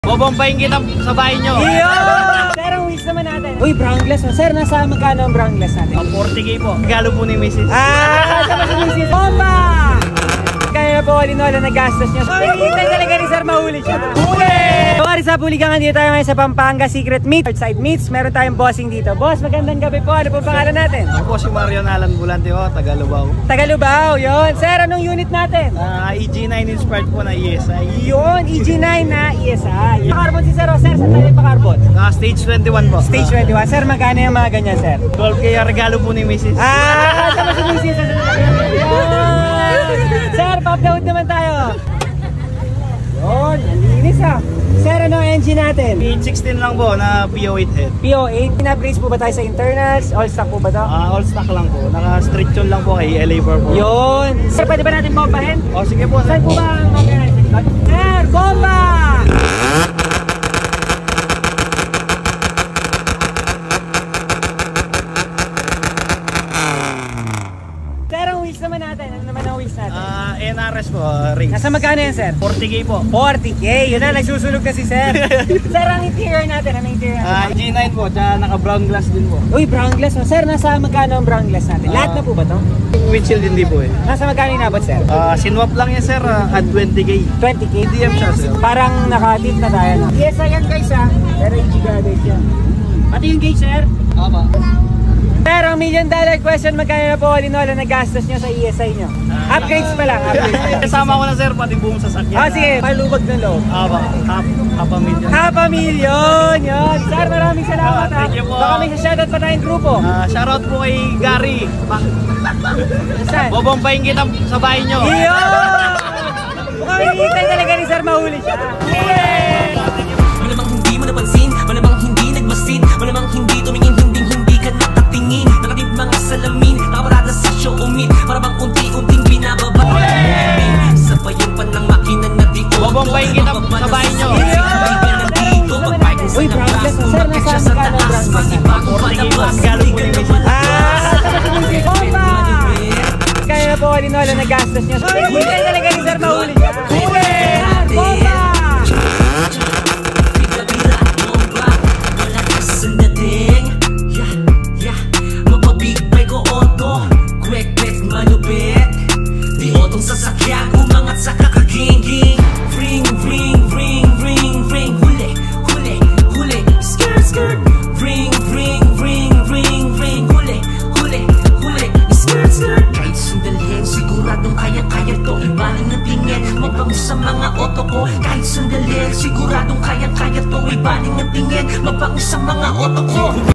Bobompayin kita sa bahay nyo. Iyo! Sir, ang wish naman natin. Uy, brown glass. Sir, nasa magkano ang brown glass natin? 40k po. Regalo po ni Mrs. Sama si Mrs. Bomba! Kaya na po all-in-all na nagastos nyo. So, hinihintay talaga ni Sir mahuli siya. Huli! So, Karisa Puligan, dito tayo ngayon sa Pampanga Secret Meat. Outside Meats, meron tayong bossing dito. Boss, magandang gabi po. Ano po pangalan natin? Ako po si Marion Alan Bulante po, Tagalubao. Tagalubao, yun. Sir, anong unit natin? EG9 inspired po na ESI. Yun, EG9 na ESI. Pa-carbon si Sir, Sir, saan tayo pa-carbon? Stage 21 po. Stage 21. Sir, magkano yung mga ganyan, Sir? 12k ang regalo po ni Mrs. Sama si Mrs. Sir, pop-load naman tayo. Yun, nalinis Sir, ano ang engine natin? P16 lang po na PO8 head. PO8, pina-brace po ba tayo sa internals? All stock po ba to? All stock lang po. Naka-street tune lang po kay LA Bar po. Yun. Sir, pwede ba natin bombahin? Sige po. Saan po ba ang mag-aral? Sir, bomba! Sir, ang wheels naman natin. Ano naman ang wheels natin? NRS po, rings. Nasa magkano yan, Sir? 40k po. 40k. Yun na, nagsusunog na si Sir. Sir, ang interior natin. Ano interior natin? EG9 po, tsaka naka-brown glass din po. Uy, brown glass. Sir, nasa magkano ang brown glass natin? Lahat na po ba to? Windshield hindi po eh. Nasa magkano inabot, Sir? Sinwap lang yan sir, at 20k. 20k? DM siya sir. Parang naka-tip na tayo. No? Yes, ayan guys Pero yung gigabyte siya. Pati yung gauge, Sir? Tama. Pero ang $1 million question, magkano na po all-in-all na nagastos nyo sa ESI nyo? Upgrades pa lang, upgrades. Kasama ko na sir, pati buong sasakyan. Sige, palubag ng loob. Half a million. Half a million! Yun! Sir, maraming salamat Thank you po. Baka may shoutout pa tayong grupo. Shoutout po kay Gary. Saan? Bobompayin kita sa bahay nyo. Iyo! Mukhang hinihintay talaga ni Sir mahuli siya. Malamang hindi mo napansin, malamang hindi nagmasid, malamang hindi tumingin, hindi ka nakatingin. Nakatip mga salamin, nakaparada sa show umit, para bang unti-unting binababa. Sabay yung panang makina na di ko. Bobompayin kita sa bahay nyo. Uy, brown glass. Sir, nasa magkano ang brown glass? 40k po. Regalo po ni Mrs. Bomba! Kaya na po all-in-all na nagastos nyo. Hinihintay talaga ni Sir mahuli siya. Bomba! Mapabigbay ko oto, kwek-kwek malupit. Di otong sasakyan, umangat sa kakaginging. Ring, ring, ring, ring, ring. Huli, huli, huli. Skirt, skirt. Ring, ring, ring, ring, ring. Huli, huli, huli. Skirt, skirt. Kahit sandali, siguradong kaya-kaya to. Ibaling na tingin, mabango sa mga oto ko. Kahit sandali, siguradong kaya-kaya to. Ibaling na tingin, mabango sa mga oto ko.